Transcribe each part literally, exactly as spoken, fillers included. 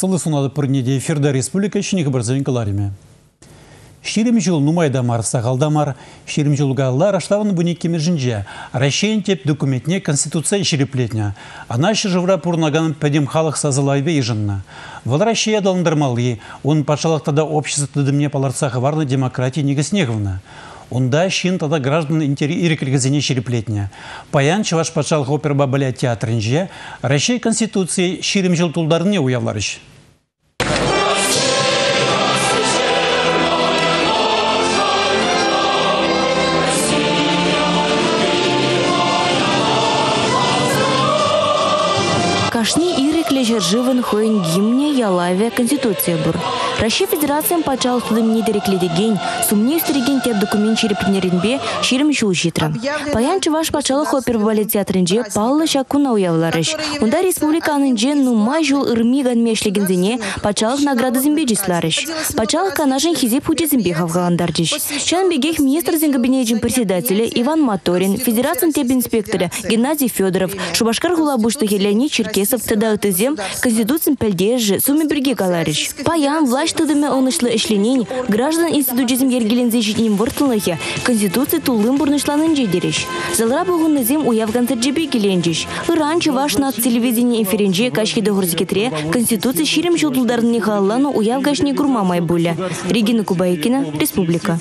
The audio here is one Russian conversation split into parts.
Асылы сунады пырнеде эфирда республика ішіне қыбырзен кыларыме. Ширим жыл нумайда марса қалдамар, ширим жылғалла раштавын бұнеккеме жінже, Рашейн теп документне конституция шереплетня. Она шыжывра пурнаган пәдем халық сазылайбе ежынна. Вал Рашей адалындырмалы, он патшалықтада общество дымне паларцахы варны демократии негіснеғывна. Онда шин тада граждан ирекілгізіне шереплетня. Паян чываш патшалық оперба баля театрынже, Рашей конституции ширим жыл тулдарыне уявларыш. Кашни ирекле жерживын хойн гимне ялаве конституция бур. Россия Федерациям пачал судым недерекле деген, сумне истереген теп документ черепнеринбе ширим жул житран. Паян чываш пачалы хопер балет театрынже паллы шакуна уявларыш. Унда республиканын жен нумай жул ырмиган мешлегензене пачалых награды зимбеджисларыш. Пачалых канажын хизеп хучи зимбехав галандарджиш. Чан бегех министр зингабинеджин председателя Иван Моторин, федерацион теп инспектора Геннадий Федоров, Шубашкар Гулабуштахи Леонид Черкесов, тогда утызем конституциям пельдежи суми берги каларыш. Паян власть тудыме онышлы эшленень, граждан институтизм ергелензе житним выртылыхе, конституция тулым бурнышланын жедереш. Залра бугуннызем уявганцер джебе келенджиш. Раньше ваш на телевидении эфиренже качки догурзикетре конституция ширим жылдулдарын нехаллану уявгашни гурмамай буля. Регина Кубайкина, Республика.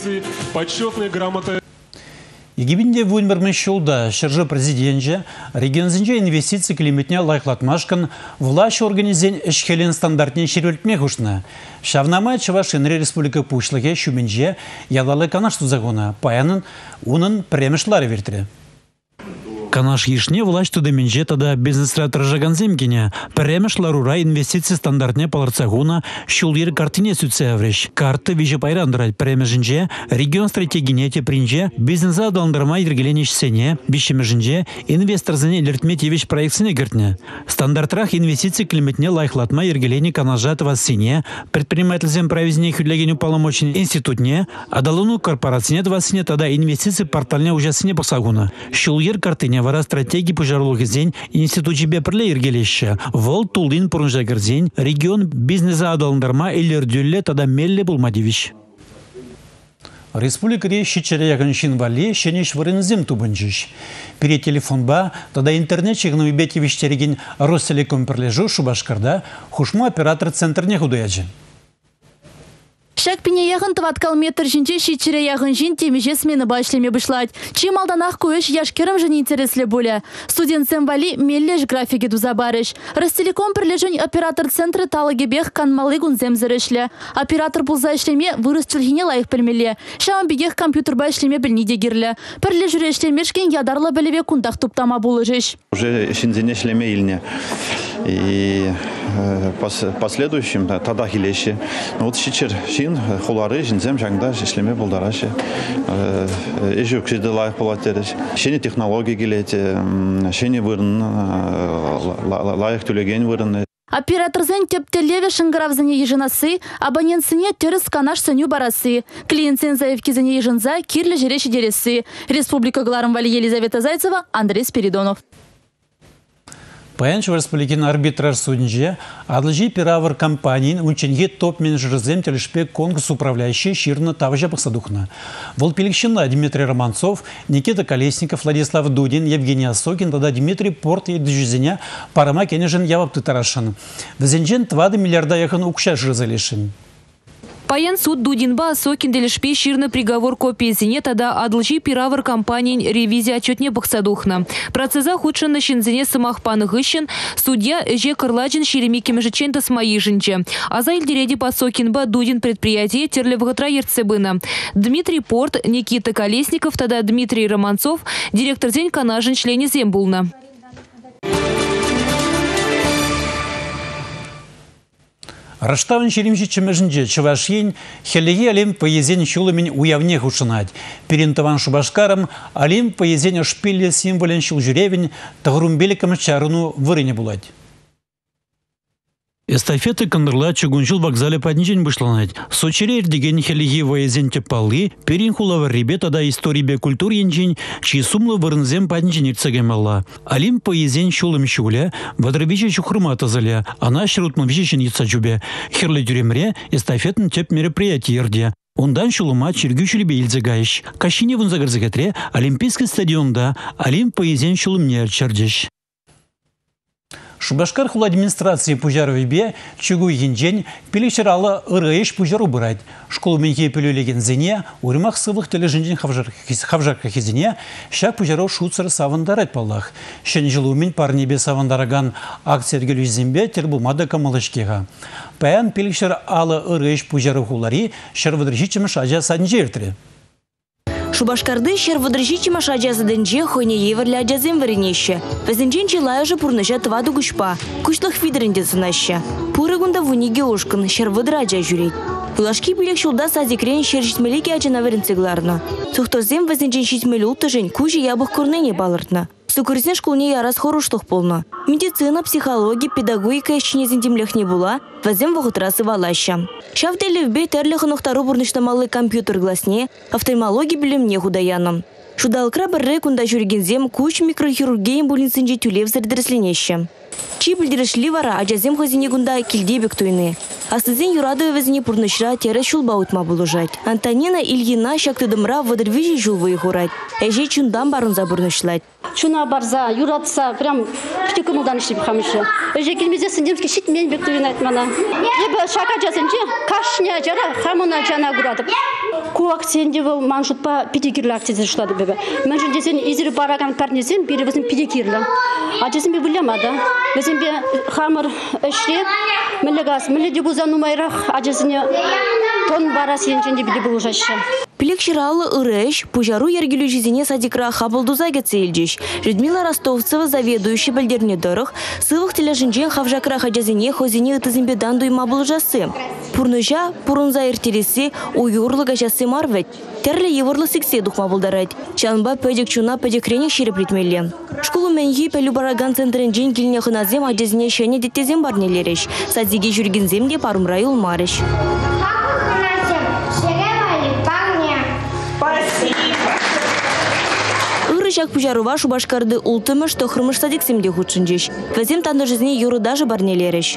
Егибинде вунбермен шулда шыржы президентже регионзинже инвестиции климатне лайклатмашкан власть организен эшхелен стандартне шервельтме хушна. Шавнама Чувашинре республика пушлыге шуменже ялалы канаш тузагона паянын унын премешлары вертіре. Канаш ешне власть тудыменже тада бизнес-ратыр жаганземкене премешларура инвестиции стандартне паларцагуна шулер картине сүтсе авреш. Карты вижу пайрандырать премежинже регион стратегинете принже бизнеса адаландырма ергеленеш сене бишемежинже инвестор зене лертмет евеш проектсене гертне. Стандартрах инвестиции климатне лайхлатма ергелени канажатова сене предпринимательзем провизне хюдлегеню полномочен институтне адалуну корпорацине два сене тада инвестиции портальне уже сене посагуна. Шулер картине вара стратегии пожарлых день институт жебе прле ергелеща. Вол тулдин пурнжагер день регион бизнеса адаландарма эллердюлле тада мелле булмадивич. Республика ре щичере ягоншин вале щенеш варензем тубанжиш. Пере телефон ба тада интернет чегну бети вещереген Ростелеком перлежу Шубашкарда хушму оператор центр не худояджи. Шак пене яғын тываткал метр жинче шичере яғын жин темеже смены башлеме бұшлать. Чим алданақ көш яшкерім жын интересле боле. Студент сэмвали меллеж графике дузабарыш. Ростелеком прилежень оператор центры талагебех канмалы гунзем зірешле. Оператор бұлза ішлеме вырыс чүлхине лайық білмеле. Шауын бегех компьютер ба ішлеме білні дегерле. Прилежуре ішлемешкен ядарлы білеве кундақ туптама болыжыш. Уже шинзене ішлеме илне. И последующим тогда хилеши. Вот сейчас шин хулары шинзем жаңда ишлеме булдараши. Эжүк шиде лайк булатериш. Шини технология келете, шини вырын лайк төлеген вырын. Оператор зен тептелеве шыңғыравзыне ежінасы, абонентсіне теріс канаш сөню барасы. Клиентсен заявкизіне ежінза кирлі жереші дересі. Республика Гларымвали Елизавета Зайцева, Андрей Спиридонов. Паянч в республикин арбитраж судье, адлжи пиравар компании ученики топ-менеджерзем телешпек конкурс управляющий ширно тавжа посадухна. Волпиликщина Дмитрий Романцов, Никита Колесников, Владислав Дудин, Евгений Осокин, тогда Дмитрий Порт и Дежизеня, Парама Кенежин Явап Тытарашин. Везенжен твады миллиарда яхан укша жрзалешин. Паян суд Дудинба Осокин делешпе ширный приговор копии тада адлжи пиравар компании ревизия отчетне бахсадухна. Процесса худшен на щензене самах паныгыщен, судья Эже Кырладжин шеремики межечен тасмаи жинче. А за Ильдереди Осокинба Дудин предприятие терлевгатра ерцебына. Дмитрий Порт, Никита Колесников, тогда Дмитрий Романцов, директор зень канажин члене зембулна. Раштавын черемші чемежінже Чувашин хелеге алим поезен шулымен уявне хушынать. Перентован Шубашкарам алим поезен шпиле символен шул жүревен тағырумбелікім чарыну вырыне булать. Эстафета кандырла чугунчул вокзале падничен бышланать. Сочере эрдеген хелиги воезен тепалы, перин хулавар ребята да истории бе культур янчен, чьи сумлы вырнзем падничен ирцагемалла. Алим поезен шулым шуля, вадрабиче чухрымата заля, она шрутмы вичечен яцачубе. Херле дюремре эстафетн теп мероприятий ерде. Ондан шулыма чергючілі бейлзе гайш. Кашине вон загарзагатре Олимпийский стадионда Алим поезен шулымне чардеш. Шубашкар хул администрации пужаровебе чугу енжен пилечералы ырыш пужару бырать. Школу меньке пилюлеген зене, уримах сывых тележинжен хавжарка хизене, шак пужару шуцар савандарать паллах. Шен жылу мен парнебе савандараган акция эргелю зембе тербумада камалышкега. Паян пилечер алы ырыш пужару хулари шарвадржичемеш ажа саднжертре. Шубашкарды шерводржичи машаджазы денже хойне еверлі аджазем варенеще. Вазенжен челая же пурныша тваду гушпа, кушлых видерінде сынаща. Пурыгунда вуниге ошкын, шерводра аджа жүрет. Пылашки билек шулда сазикрен шершитмелеге аджана варенцегларна. Сухтозем вазенжен шитмелі ултыжен кужи ябых курнене балыртна. Сукырсен школне ярас хорушлых полна. Медицина, психология, педагогика ещенезен темлех не була, вазем вахутрасы валаща. Шавдели вбей терлиха нухтару бурнышна малый компьютер гласне, офтальмология билемне худаяном. Шудалкра бірре кунда жүргензем куч микрохирургиям больницынже тюлев зардырысленеще. Чи білдірішлі вара аджазем хозине гунда килдебек туйны. Астызен юрадове вазине пурнышра тере шулба утма булужать. Антонина Ильина шактыдымра водырвижи жулвы хурать. Эже чундам барын забурнышлать. Чуна барза, юратса, прям птикунудан иштеп хамышы. Эже келмезе сындемске шит мен бек туйны айтмана. Ебі шака жазынче, кашня жара, хамына жана курадып. Куак сендеві маншутпа педикирлі акциясы жушлады бебе. Мен жүн десен изірі бараган парнесен, бері бізін педикирлі. Ажесын бе білемады. Бізін бе хамыр үшреп, мүлі газ, мүлі де бұза нумайрақ, ажесіне тон бара сенженде білі бұл жашы. Пилек ширалы ырыш, пужару ергелю жизине садикра хабылдуза гецельдиш. Людмила Ростовцева, заведующий бальдерне дорог, сывых тележинжен хавжакра хаджазине хозине ытызымбе данду има бұл жасы. Пурнужа, пурунза иртересі, уюрлы гажасы марвет. Терлі еврлы сіксе дұқма бұлдарайд. Чанба пөдек чуна пөдек ренек шеріп ритмелі. Школу мәнгі пәлі бараган центрен жен келіне хыназем аджазине шәне деттезем барнелереш. Садзиге жүргензем де парумрай улмареш. Жак пужарува Шубашкарды ултымыш тохрымыш садиксемде худшынжеш. Вазем танды жизни юры даже барнелереш.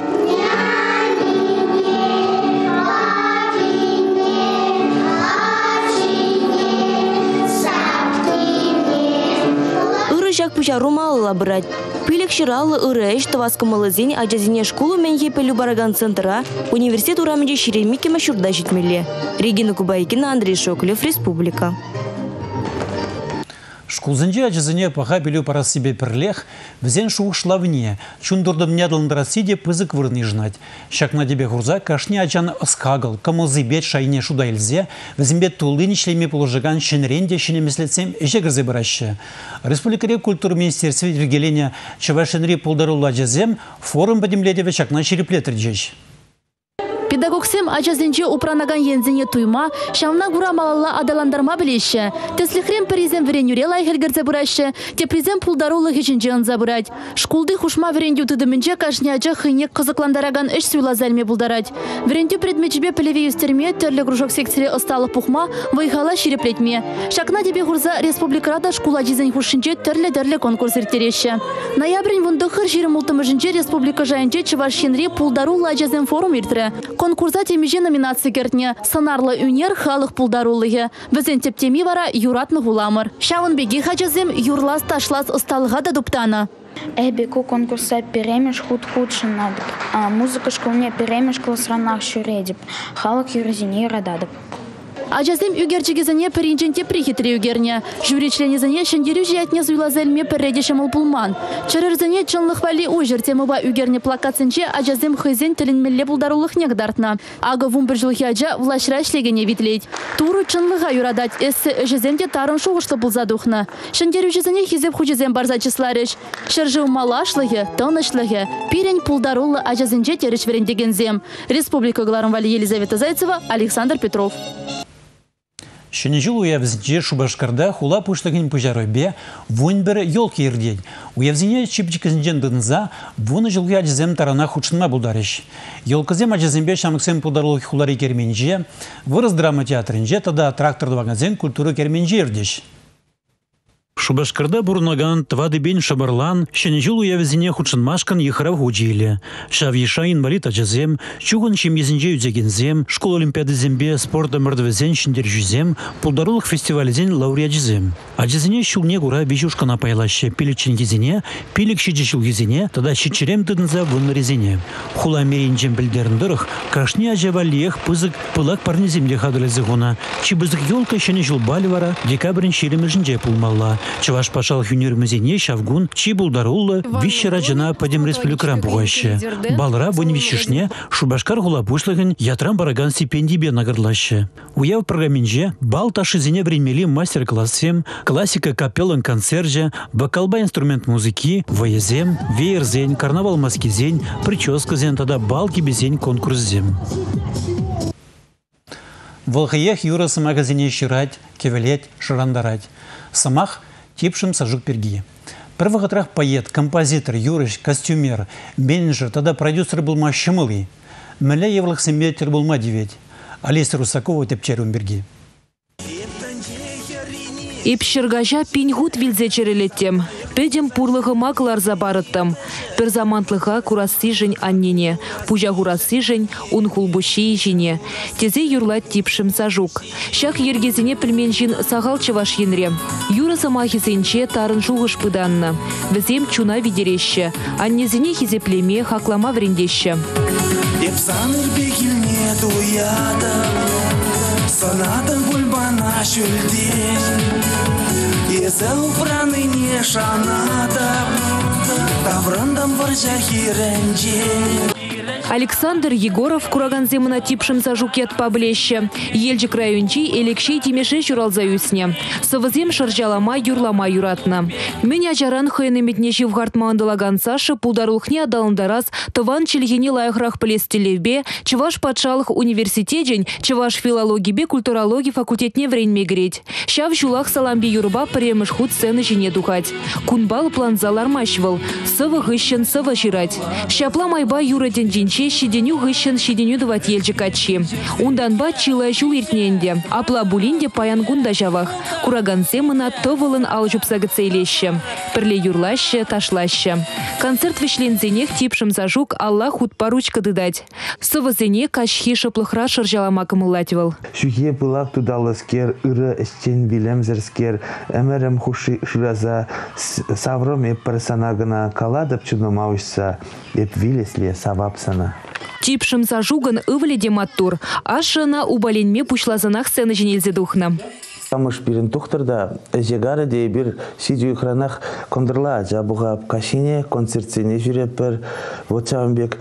Ыры жак пужару малыла брать. Пилек ширалы ырыш таваскамалы зень аджазине школу менье пелю бараган центра университет урамеде шеремике машурда житмеле. Регина Кубайкина, Андрей Шоколев, Республика. Шкулзынже аджазыне паха белю пара себе перлех, взен шух шлавне, чундурдым нядылындраси пызык вырны жнать. Шакна дебе хурза кашни аджан скагал, камылзы бет шайне шуда эльзе, взембет тулын ичлеме положиган шенренде шенемеслецем ежегрзе бараще. Республикаре культур министерстве вергеления чавашенри полдарула аджазем форум подемледеве шакна череплетрджеш. Педагогсем аджазенче упранаган ензене туйма, шамна гура малалла адаландарма білеші. Теслихрем перезем верен юрела айхелгерзе бурайшы, те презем пулдарулы хечінже анза бурать. Шкулды хушма верендю тыдымынче кашне аджа хыйнек кызыкландараган эш суйла зальме булдарать. Верендю предмечбе пілеве юстерме, терлі кружок секцире осталы пухма, вайхала ширеплетме. Шакна дебе хурза республикарада шкула джизен хушинче терлі-терлі конкурс иртереші. Ноябрин вундахыр жирым ултымыжынче республика жайынче чывашшенри пулдарулы аджазен форум иртірі. Конкурса темеже номинация кертне санарлы үнер халық пулдарулығы. Візен тептеми вара юратны гуламыр. Шауын беги хаджазем юрлас ташлас ысталыға да дуптана. Эбеку конкурса перемеш худ-худшын надып. Музыка школне перемеш классранах шуредіп. Халық юрзине рададып. Аджазем үгерчегезіне перинченте прихитре үгерне. Жюричленезіне шендерю жиятне зуйлазельме перредешемыл пулман. Чарырзіне чынлық вали ужыр темыба үгерне плакатсынче аджазем хызен тілінмелле бұлдарулық негдарытна. Ага вум бір жылхи аджа влашра шлегене витлейд. Туру чынлыға юрадать эссе өжеземде тарын шуғышты бұлзадухна. Шендерю жезіне хизеп хужезем барза числарыш. Шыржы умалашлығы, тынышлығы, пирень пулдарулы аджазенче тереш верендегензем. Республика Гларымвали Елизавета Зайцева, Александр Петров. Шенежил уявзинче Шубашкарда хула пуштагин пужаройбе вунбер елки ирдень. Уявзине чипчикізінжен дынза вуны жылғы ажызем тарана худшынма булдарыш. Елкізем ажызембе шамыксем пулдарлығы хулары керменже, вырыз драма театрынже тада тракторды вагазен культуры керменже ирдеш. Шубашкарда бурнаган твады бен шабарлан, шенежил уявзине худшынмашкан ехарав худжили. Шав еша инвалид ажызем, чугын шемезінже үзегензем, школ олимпиады зембе спорта мырдвезен шиндержузем, пулдарлық фестивалізен лауреатжызем. Ажызине шулне гура вижушкана пайлаще пилікчен кезіне, пилік шиджи шул кезіне, тада шичерем тыдынза вынны резине. Хула меринжен білдеріндіріх, кашне ажавалиех пызык пылак парнеземде хадылезі гуна. Чибызык елка шенежил бальвара декабрин шеремежінже пулмалла. Чаваш пашал хюнермезене шавгун, чи булдарулла, вищера жена падем республикарам пугаще. Балра вон вищешне, Шубашкар хула пушлыгын ятрам бараган стипендий бе нагрдлаще. Уяв программинже, бал ташизине времели мастер-классем, классика капеллан концерже, бакалба инструмент музыки, воезем, веерзень, карнавал маскизень, прическазен, тада балки безень конкурсзем. Волхаех юрасы магазине щирать, кевелеть, шарандарать. Самах типшим сажук перги. Первых отрах поэт, композитор, юрыш, костюмер, менеджер, тогда продюсер был мащамылый. Мля евлах семьетер был мадиведь. Алиса Русакова тепчерум берги. Ипшергажа пиньгут вилзе черелеттем. Педем пурлығы маклар забарыттым. Пер замантлыға курасы жын аннене. Пужа курасы жын унхулбуши жіне. Тезе юрлат типшим сажук. Шак ергезіне пілмен жын сағал чываш енре. Юра самахизенче тарын жуғыш пыданны. Візем чуна видерещі. Аннезіне хизеплеме хаклама врендещі. Епсаныр бекілне дуядым. Санатын бульбана шүлден. Езел праны не шанатым. Таврындым варжа хиренже. Александр Егоров кураганземына типшим сажукет поблеще. Ельчик райончи элекшей тимеше журалзаюсне. Сывызем шаржалама юрлама юратна. Меня жаран хайны метнеши в гартмандалаган Саша пулдарулхне адалындарас тыван чельгени лайхрах палестелевбе, чеваш патшалых университетень, чеваш филологибе культурологи факультетне вреньме греть. Щав жулах саламби юрба премыш худ сцены жене духать. Кунбал план залармашвал. Сывы гыщен сывы жирать. Щапла майба юра денче щеденю гыщен щеденю давать ельчик атчи. Унданба чила жул иртненде. Апла булинде паян гунда жавах. Кураганземына тывылын алжупса гыцейлеще. Перле юрлаще, ташлаще. Концерт вишлензенех типшим зажук Аллах худ паручка дыдать. Сывызене кашхи шыплыхра шыржалама кымылативал. Шухе пылак тудалыскер, ыры эстен билемзерскер, эмерем хуши шыраза, саврым эп персонагына каладып чудомауышса, эп вилесле савапсана. Типшим зажуган ывледе маттур, ашына убаленме пушлазанах сцены женелзе духна. Тамыш пирин тухтырда, жегары де бир сидю экранах кондырла, жабуға кашине, концертсене жүреппір, вот чавамбек,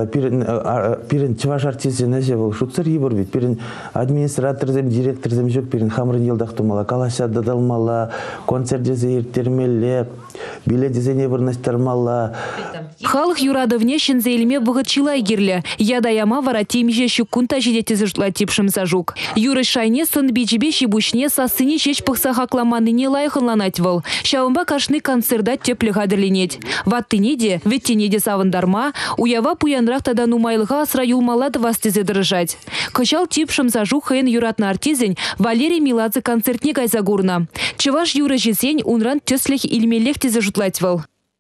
пирин чываш артизене жевыл, шутсыр ебір бит, пирин администраторзем, директорзем жүк, пирин хамрын елдақтымала, калаша дадалмала, концерт дезе ертермеле, билет дезене бірнастармала. Халық юрадовне шынзейліме бұғытчылай керлі, ядаяма вара темже шүккунта жедеті зұртла типшым зажук. Юры шайне сын бейджібе шибушне сасыне шеш пықса хакламаныне лайқынланатвыл. Шауымба кашны концерда теплі қадырленет. Ваттыне де, веттене де савындарма, уява пуянрақ тада нумайлыға асра юлмалады вастезе дырыжать. Кышал типшым зажук хайын юратны артизень Валерий Миладзе концертне гайзагурна. Чываш юры жезень унран төслех илмелех тезе жутлатвыл.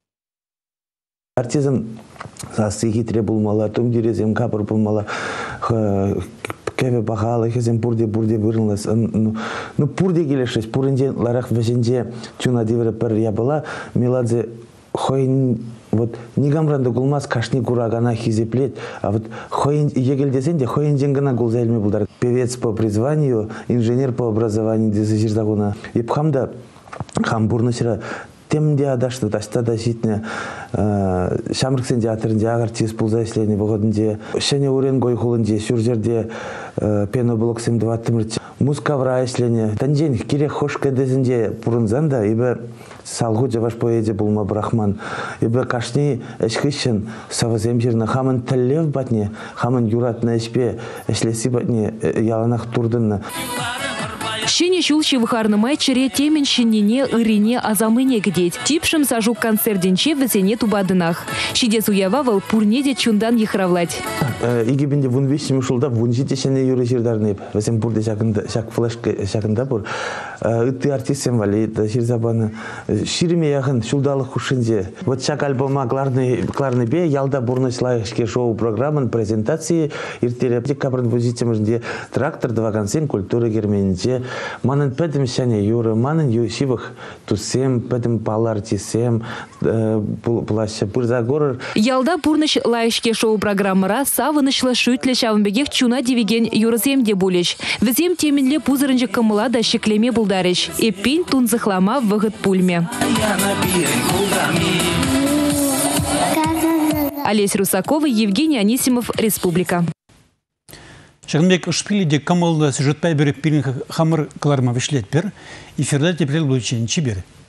Артизм сасы хитре булмала, том дерезем капыр булмала, кәве бағалы, хезем бурде-бурде бұрынлас. Ну, пурде келешес, пурынде ларақ вәженде чуна девері бір ябыла, Меладзе хойын, вот, нигамранды гулмас кашни курагана хизеплет, а вот хойын егелдесенде хойын денгана гулзайлме булдар. Певец по призванию, инженер по образованию дезажирдагуна. Епхамда хамбурнысыра темде адашты, ташта да житне, шамрыксен театрынде ағартиз пулза ислене бұғыдынде, шәне өрен гой хулынде, сүржерде пеноблоксем дваттымырт, мускавра ислене, танжен керек хош кәдезінде пұрынзанда, ебі салғу жаваш поэде бұлма брахман, ебі кашни әшкішін савызем жеріне, хамын тәллев батне, хамын юратны әшпе, әшлесі батне, яланақ турдынны. Щене щулщи выхарны майчере темен щенине ырине азамыне гдеть. Типшим сажук концерт-денче везене тубадынах. Шидец уявавал пурнеде чундан ехравлать. Иги бенде вун вещи мушулда вун жите шене юры жирдарны. Весем бурде шакында шак флешка шакында бур. Ты артистем валит ширзабаны. Шириме яхын шулдалық хушинзе. Вот шак альбома кларный кларный бе ялда бурнышлайшке шоу программын презентации иртере декабрь возитемжде трактор два концерт культуры герменже. Манын пэдем шане юры манын юшивых тусем пэдем палар тисем плаща пырзагор. Ялда бурныш лайшке шоу программыра савынышлы шуйтле шавынбегех чуна дивиген юрызем де булеш. Везем теменле пузырынжы кымыла да шеклеме булдарыш. Эппин тунзыхлама вғыт пульме. Олесь Русакова, Евгений Анисимов, Республика. Шагынбек шпилиде камылды сюжетпай беріп пирин хамыр кыларма вишлет бер, эфирда теплел лучен чибер.